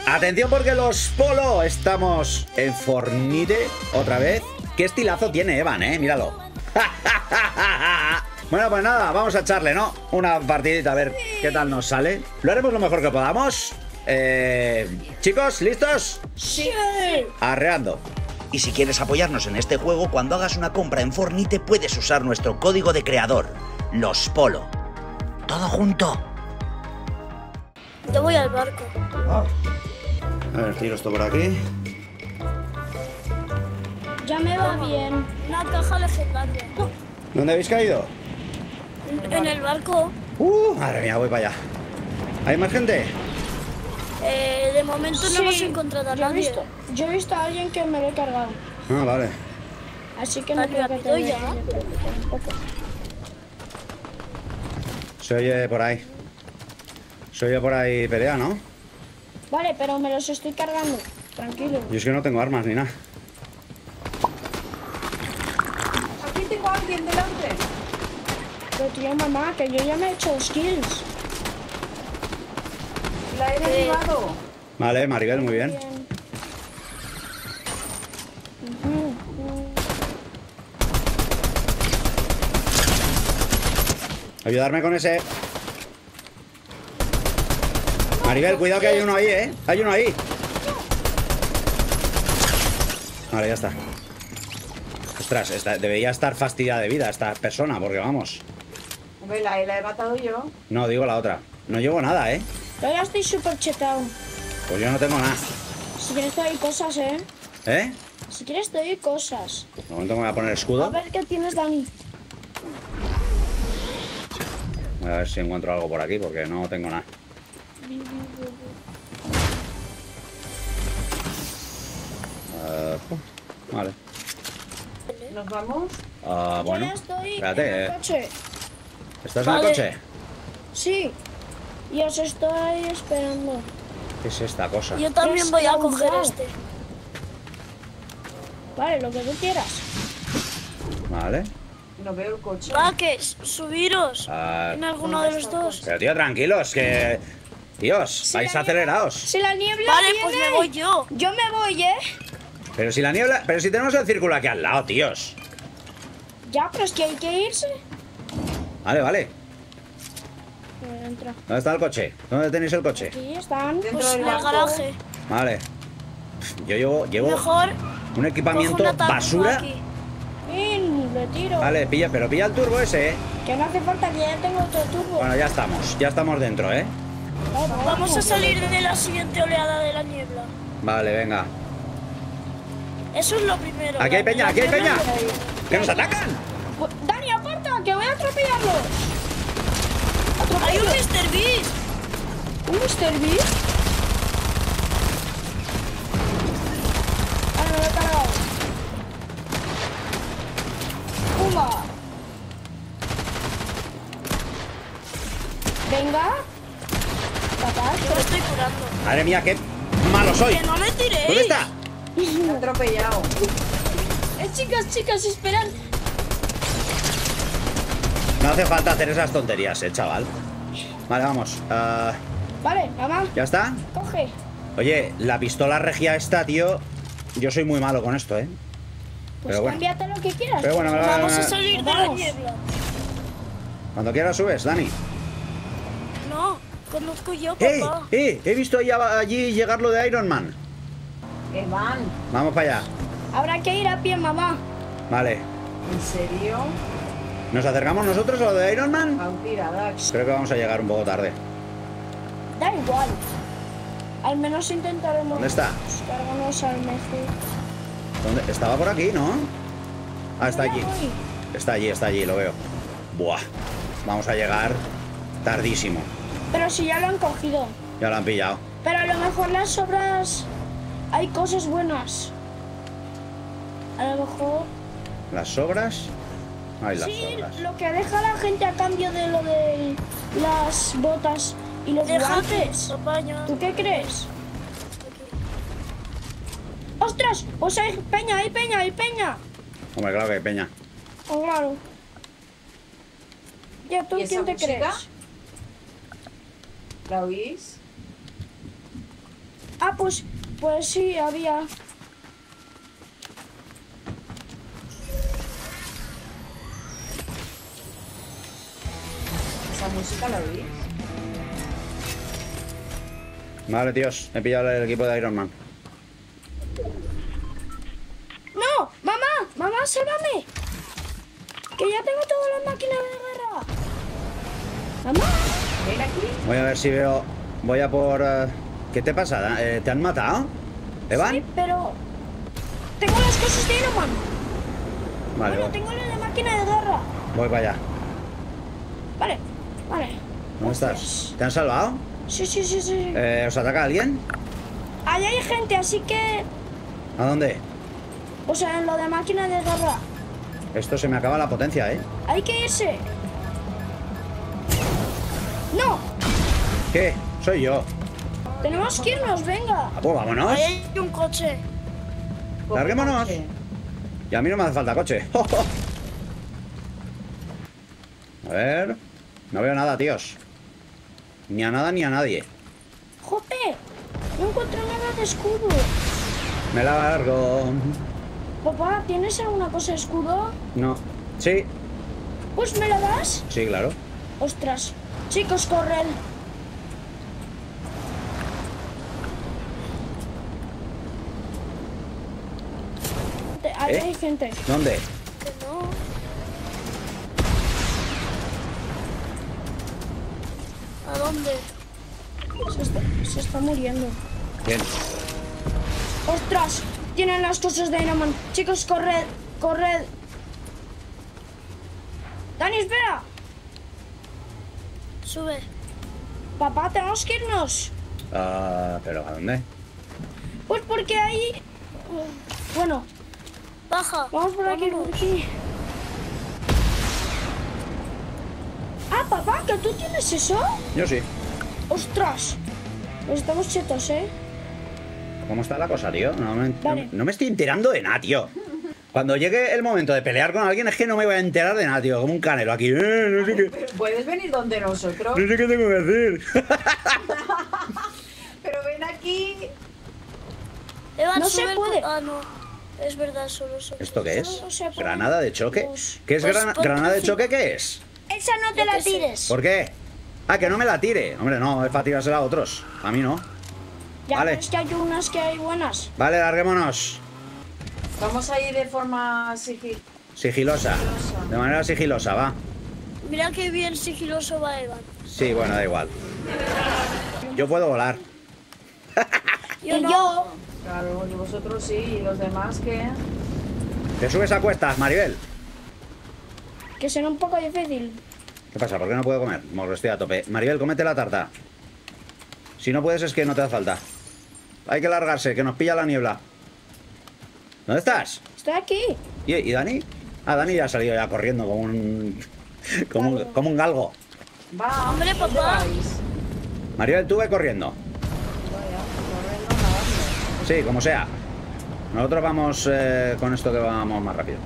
Atención porque los Polo estamos en Fortnite otra vez. Qué estilazo tiene Evan, míralo. Bueno, pues nada, vamos a echarle, ¿no? Una partidita a ver qué tal nos sale. Lo haremos lo mejor que podamos. Chicos, ¿listos? Sí. Arreando. Y si quieres apoyarnos en este juego, cuando hagas una compra en Fortnite puedes usar nuestro código de creador, Los Polo. Todo junto. Yo voy al barco. A ver, tiro esto por aquí. Ya me va bien. Una caja legendaria. ¿Dónde habéis caído? En el barco. Madre mía, voy para allá. ¿Hay más gente? De momento no hemos encontrado a nadie. Yo he visto a alguien que me lo he cargado. Ah, vale. Así que no creo que te ya. un poco. Se oye por ahí. Se oye por ahí pelea, ¿no? Vale, pero me los estoy cargando. Tranquilo. Yo es que no tengo armas ni nada. Aquí tengo a alguien delante. Pero tío, mamá, que yo ya me he hecho 2 kills. La he derribado. Vale, Maribel, muy bien. Ayudarme con ese. Maribel, cuidado que hay uno ahí, Hay uno ahí. Vale, ya está. Ostras, debería estar fastidiada de vida esta persona, porque vamos. Hombre, la he matado yo. No, digo la otra. No llevo nada, Yo ya estoy súper chetado. Pues yo no tengo nada. Si quieres te doy cosas, ¿Eh? Si quieres te doy cosas. De momento me voy a poner A escudo. ver qué tienes, Dani. Voy a ver si encuentro algo por aquí, porque no tengo nada. Vale. ¿Nos vamos? Bueno. Yo ya estoy Espérate, en el coche. ¿Estás en el Vale. coche? Sí. Y os estoy esperando. ¿Qué es esta cosa? Yo también Es voy a la coger unidad. este. Vale, lo que tú quieras. Vale. No veo el coche. Va, que subiros. Ah, En alguno de los dos. pero tío, tranquilos, que... Dios, vais acelerados. Si la niebla Vale, viene, pues me voy yo. Yo me voy, Pero si la niebla... Pero si tenemos el círculo aquí al lado, tíos. Ya, pero es que hay que irse. Vale, vale. Entra. ¿Dónde está el coche? ¿Dónde tenéis el coche? Aquí están. Dentro Pues del en el barco. garaje. Vale. Yo llevo Mejor un cojo equipamiento una tabla basura. aquí. Fin, le tiro. Vale, pero pilla el turbo ese, Que no hace falta, que ya tengo otro turbo. Bueno, ya estamos dentro, Vamos a salir de la siguiente oleada de la niebla. Vale, venga. Eso es lo primero. Aquí hay peña, aquí hay peña. ¡Que nos atacan! Dani, aparta, que voy a atropellarlo. Hay un Mr. Beast. ¿Un Mr. Beast? Vale, me lo he cargado. ¡Pumba! Venga. Papá, Yo me estoy curando. Madre mía, qué malo soy. Que no me tiréis. ¿Dónde está? Me he atropellado. chicas, esperad. No hace falta hacer esas tonterías, chaval. Vale, vamos. Vale, mamá, ¿Ya está? coge. Oye, la pistola regia esta, tío. Yo soy muy malo con esto, Pues Pero bueno. cámbiate lo que quieras. Pero bueno, Vamos a salir de la Vamos. niebla. Cuando quieras subes, Dani. No, conozco yo, papá. He visto allí llegar lo de Iron Man. Evan, Vamos para allá. Habrá que ir a pie, mamá. Vale. ¿en serio? ¿Nos acercamos nosotros a lo de Iron Man? Han tirado. Creo que vamos a llegar un poco tarde. Da igual. Al menos intentaremos. ¿Dónde está? Cargarnos al mejor. ¿Dónde? Estaba por aquí, ¿no? Ah, está allí. Está allí, lo veo. Buah. Vamos a llegar tardísimo. Pero si ya lo han cogido. Ya lo han pillado. Pero a lo mejor las obras. Hay cosas buenas. A lo mejor. ¿Las sobras? Ay, las Sí, sobras. lo que deja la gente a cambio de lo de las botas y los Déjate, guantes. papá, ya. ¿Tú qué crees? ¡Ostras! Pues hay peña, hay peña, hay peña. Hombre, claro que hay peña. Oh, claro. Ya, ¿tú ¿Y esa quién te música? crees? ¿La oís? Ah, pues sí, había. Esa música la oí. Vale, tíos. He pillado el equipo de Iron Man. ¡No! ¡Mamá, sálvame! Que ya tengo todas las máquinas de guerra. ¡Mamá! Ven aquí. Voy a ver si veo... Voy a por... ¿Qué te pasa? ¿Te han matado? ¿Evan? Sí, pero... Tengo las cosas de Iron Man. Vale, Bueno, tengo la de máquina de guerra. voy para allá. Vale. ¿Dónde estás? ¿Te han salvado? Sí. ¿Os ataca alguien? Ahí hay gente, así que... ¿A dónde? O sea, en lo de máquina de guerra. Esto se me acaba la potencia, ¿eh? Hay que irse. ¡No! ¿Qué? Soy yo. Tenemos que irnos, venga. Ah, pues vámonos. Ahí hay un coche. Larguémonos. Coche. Y a mí no me hace falta coche. A ver... No veo nada, tíos. Ni a nada ni a nadie. ¡Jope! No encuentro nada de escudo. Me largo. Papá, ¿tienes alguna cosa de escudo? No. Sí, Pues me la das. sí, claro. Ostras. Chicos, corred. Ahí ¿Eh? hay gente. ¿Dónde? Que no. ¿A dónde? Se está muriendo. ¿Quién? ¡Ostras! Tienen las cosas de Iron Man. Chicos, corred. Corred. Dani, espera. Sube. Papá, tenemos que irnos. ¿Pero a dónde? Pues porque ahí... Bueno, Baja. vamos por aquí, por Vámonos. aquí. Ah, papá, ¿que tú tienes eso? Yo sí. ¡Ostras! Pues estamos chetos, ¿eh? ¿Cómo está la cosa, tío? Vale. No me estoy enterando de nada, tío. Cuando llegue el momento de pelear con alguien es que no me voy a enterar de nada, tío. Como un canelo aquí. No sé qué, Puedes venir donde nosotros. no sé qué tengo que hacer. Pero ven aquí. Evan, No se sube el puede. Ah, no. Es verdad, solo se ¿Esto qué es? No se puede. ¿Granada de choque? Pues- ¿Qué es pues ponte granada de un choque? ¿Qué es? Esa no te Yo la qué sé. tires. ¿Por qué? Ah, que no me la tire. Hombre, no, es para tirársela a otros. A mí no. Ya Vale. ves que hay unas que hay buenas. Vale, larguémonos. Vamos a ir de forma Sigilosa. De manera sigilosa, va. Mira qué bien sigiloso va Evan. Sí, bueno, da igual. Yo puedo volar. Yo y no. yo... Claro, y vosotros sí, y los demás que. ¿Te subes a cuestas, Maribel? Que será un poco difícil. ¿Qué pasa? ¿Por qué no puedo comer? Moro, estoy a tope. Maribel, cómete la tarta. Si no puedes es que no te hace falta. Hay que largarse, que nos pilla la niebla. ¿Dónde estás? Estoy aquí. ¿Y Dani? Ah, Dani ya ha salido ya corriendo como un... como un galgo. Va, Hombre, ¿dónde papá. vais? Maribel, tú ve corriendo. Vaya, corriendo, nadando. Sí, como sea. Nosotros vamos con esto que vamos más rápido.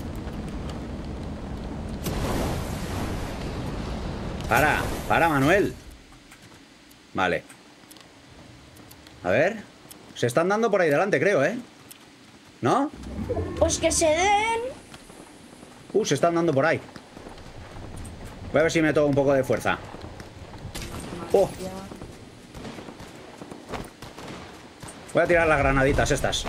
Para, Manuel. Vale. A ver. Se están dando por ahí delante, creo, ¿eh? ¿No? Pues que se den. Se están dando por ahí. Voy a ver si meto un poco de fuerza. Oh, voy a tirar las granaditas estas.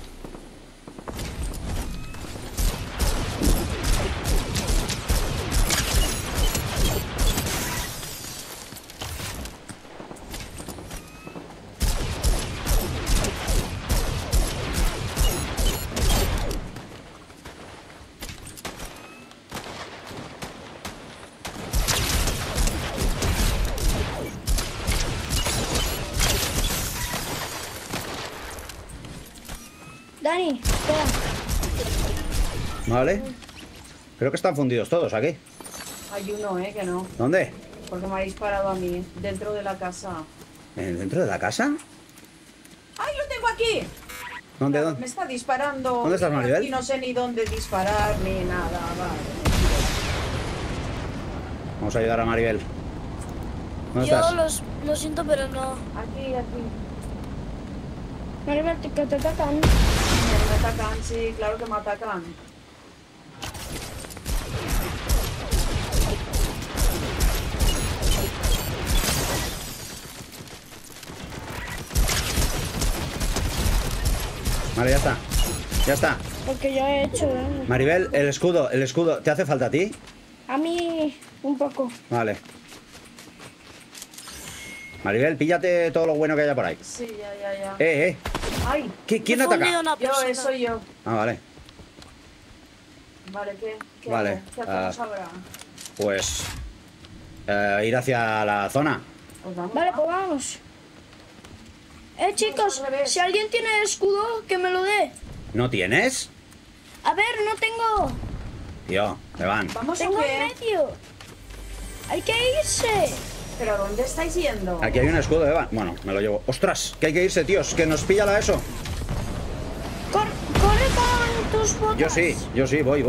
Dani, espera. Vale. Creo que están fundidos todos aquí. Hay uno, que no. ¿Dónde? Porque me ha disparado a mí, dentro de la casa. ¿Dentro de la casa? ¡Ay, lo tengo aquí! ¿Dónde? Me ¿Dónde? está disparando. ¿Dónde estás, Maribel? Y no sé ni dónde disparar ni nada. Vale. Vamos a ayudar a Maribel. ¿Dónde Yo estás? lo siento, pero no. Aquí, aquí. Maribel, que te atacan. Me atacan, sí, claro que me atacan. Vale, ya está. Ya está. Porque yo he hecho daño. Maribel, el escudo. ¿Te hace falta a ti? A mí, un poco. Vale. Maribel, píllate todo lo bueno que haya por ahí. Sí, ya. Ay. Ay, ¿Quién He ataca? fundido una yo, persona. soy yo. Ah, vale. Vale, ¿qué Vale, hago? ¿Qué hacemos ahora? Pues... ir hacia la zona. Pues vamos, Vale, va. pues vamos. Chicos, al revés. si alguien tiene escudo, que me lo dé. ¿No tienes? A ver, no tengo. Tío, te van. ¿Vamos o Tengo en qué? medio. Hay que irse. ¿Pero dónde estáis yendo? Aquí hay un escudo, Eva. Bueno, me lo llevo. ¡Ostras! Que hay que irse, tíos. Que nos pilla la ESO. Corre con tus botas. Yo sí. Voy.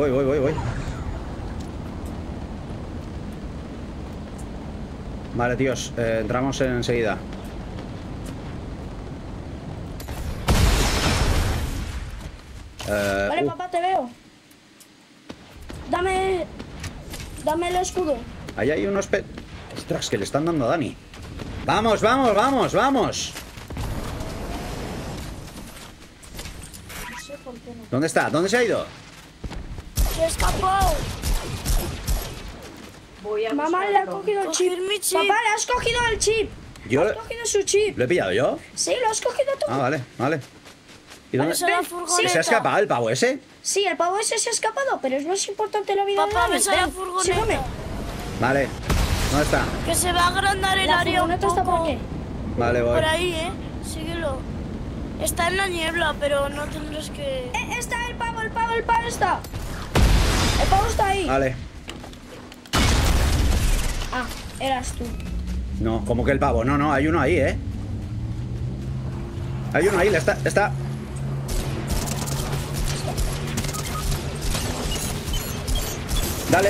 Vale, tíos. Entramos enseguida. Vale, papá, te veo. Dame el escudo. Ahí hay unos Ostras, que le están dando a Dani. ¡Vamos! No sé por qué no. ¿Dónde está? ¿Dónde se ha ido? Se escapó. Voy a Mamá le ha buscarlo. cogido el chip. Coger mi chip. Papá, le has cogido el chip. Yo Has cogido su chip. ¿Lo he pillado yo? Sí, lo has cogido tú. Ah, vale. ¿Y dónde? Esa es la Ven, furgoneta. ¿Se ha escapado el pavo ese? Sí, el pavo ese se ha escapado, pero es más importante la vida Papá, de Dani. ves a la Ven, furgoneta. sígueme. Vale. ¿Dónde está? Que se va a agrandar el La área un furgoneta está por poco. aquí. Vale, voy. Por ahí, síguelo. Está en la niebla, pero no tendrás que... Está el pavo está. El pavo está ahí. Vale. Ah, eras tú. No, como que el pavo. No, hay uno ahí, ¿eh? Hay uno ahí, está... Dale.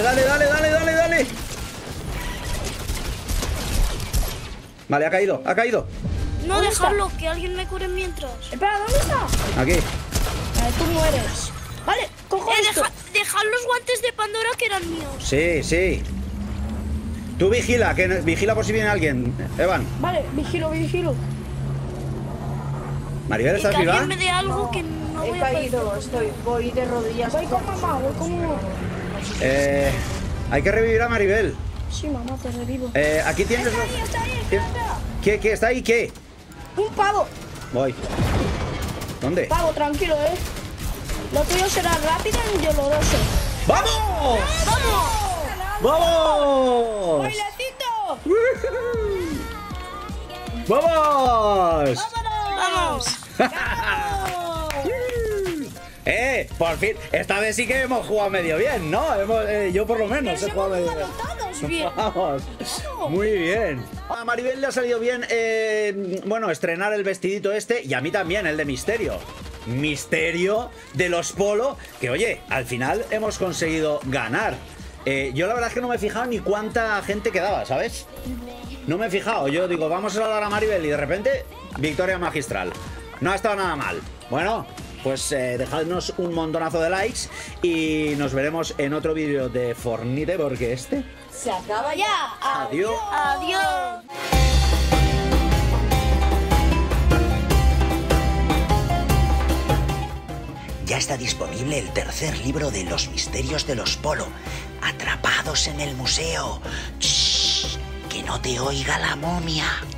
Vale, ha caído. No, ¿Dónde dejarlo, que alguien me cure mientras. Espera, ¿dónde está? Aquí. Vale, tú mueres. Vale, cojo esto. Dejad los guantes de Pandora que eran míos. Sí. Tú vigila por si viene alguien, Evan. Vale, vigilo. Maribel, Y que ¿estás viva? alguien me dé algo que no He voy a poder. caído, voy de rodillas. Voy con mamá, voy con mamá. Hay que revivir a Maribel. Sí, mamá, te revivo. Aquí tienes... Está ahí, espera. ¿Qué? ¿Está ahí? ¿Qué? Un pavo. Voy. ¿Dónde? Pavo, tranquilo, Lo tuyo será rápido y doloroso. ¡Vamos! ¡Vamos! ¡Bailecito! ¡Vamos! ¡Vamos! Por fin, esta vez sí que hemos jugado medio bien, ¿no? Yo por lo menos he jugado medio bien. Todos bien. Vamos, muy bien. A Maribel le ha salido bien, bueno, estrenar el vestidito este y a mí también, el de Misterio. Misterio de los Polo, que oye, al final hemos conseguido ganar. Yo la verdad es que no me he fijado ni cuánta gente quedaba, ¿sabes? No me he fijado, yo digo, vamos a dar a Maribel y de repente, victoria magistral. No ha estado nada mal. Bueno, pues dejadnos un montonazo de likes y nos veremos en otro vídeo de Fortnite porque este... Se acaba ya. Adiós. ¡Adiós! Ya está disponible el tercer libro de Los misterios de los Polo. Atrapados en el museo. ¡Shh! Que no te oiga la momia.